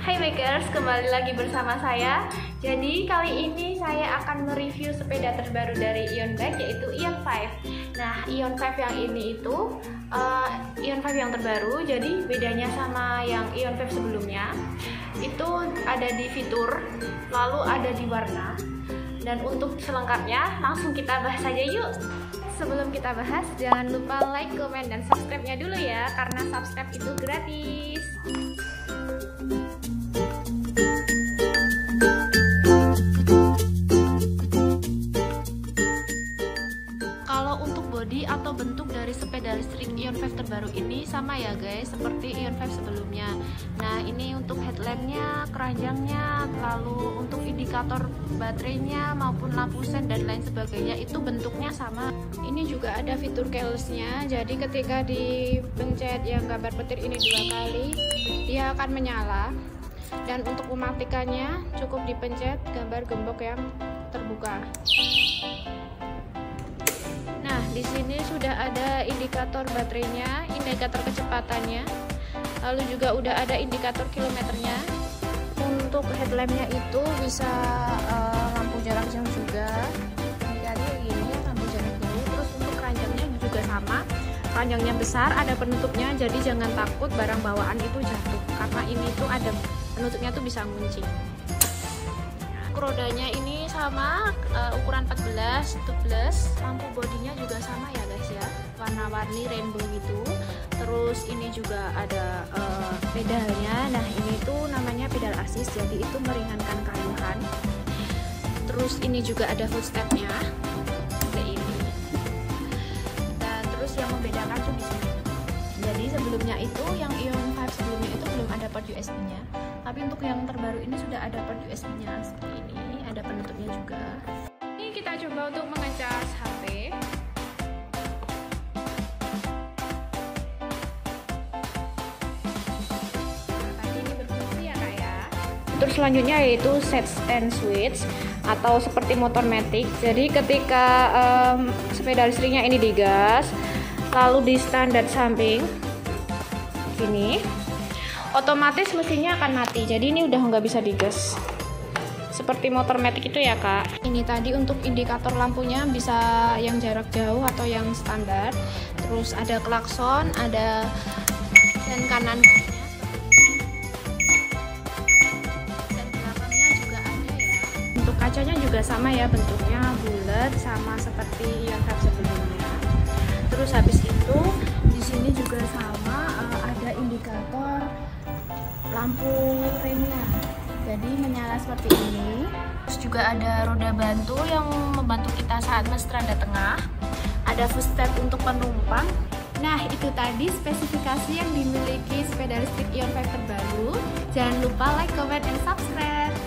Hai Makers, kembali lagi bersama saya. Jadi kali ini saya akan mereview sepeda terbaru dari Ion Bike, yaitu Ion 5. Nah, Ion 5 yang ini itu Ion 5 yang terbaru. Jadi bedanya sama yang Ion 5 sebelumnya itu ada di fitur, lalu ada di warna. Dan untuk selengkapnya langsung kita bahas aja yuk. Sebelum kita bahas, jangan lupa like, komen, dan subscribe-nya dulu ya, karena subscribe itu gratis. Kalau untuk bodi atau bentuk dari sepeda listrik Ion 5 terbaru ini sama ya guys, seperti Ion 5 sebelumnya. Nah, ini untuk headlampnya, keranjangnya, lalu untuk indikator baterainya maupun lampu sen dan lain sebagainya itu bentuknya sama. Ini juga ada fitur keyless-nya, jadi ketika dipencet yang gambar petir ini 2 kali dia akan menyala. Dan untuk mematikannya cukup dipencet gambar gembok yang terbuka. Nah, di sini sudah ada indikator baterainya, indikator kecepatannya, lalu juga udah ada indikator kilometernya. Untuk headlampnya itu bisa lampu jarak jauh juga. Indikatornya gini, lampu jarak jauh. Terus untuk keranjangnya juga sama. Keranjangnya besar, ada penutupnya, jadi jangan takut barang bawaan itu jatuh, karena ini tuh ada penutupnya tuh bisa ngunci. Rodanya ini sama, ukuran 14, 12, lampu bodinya juga sama ya guys ya, warna-warni rainbow gitu. Terus ini juga ada pedalnya. Nah, ini tuh namanya pedal assist, jadi itu meringankan kayuhan. Terus ini juga ada footstepnya seperti ini. Dan terus yang membedakan tuh di sini. Jadi sebelumnya itu yang Ion 5 sebelumnya itu belum ada port USB-nya. Tapi untuk yang terbaru ini sudah ada port USB-nya seperti ini, ada penutupnya juga. Ini kita coba untuk mengecas HP. Nah, tadi ini berfungsi ya kak ya. Terus selanjutnya yaitu set stand switch atau seperti motor matic. Jadi ketika sepeda listriknya ini digas, lalu di standar samping ini otomatis mesinnya akan mati, jadi ini udah nggak bisa digas seperti motor matic itu ya kak. Ini tadi untuk indikator lampunya bisa yang jarak jauh atau yang standar. Terus ada klakson, ada sen kanan, dan belakangnya juga ada ya. Untuk kacanya juga sama ya, bentuknya bulat sama seperti yang sebelumnya. Terus habis itu di sini juga sama, ada indikator lampu remnya, jadi menyala seperti ini. Terus juga ada roda bantu yang membantu kita saat mestrada tengah. Ada footstep untuk penumpang. Nah, itu tadi spesifikasi yang dimiliki sepeda listrik Ion 5 terbaru. Jangan lupa like, comment, and subscribe.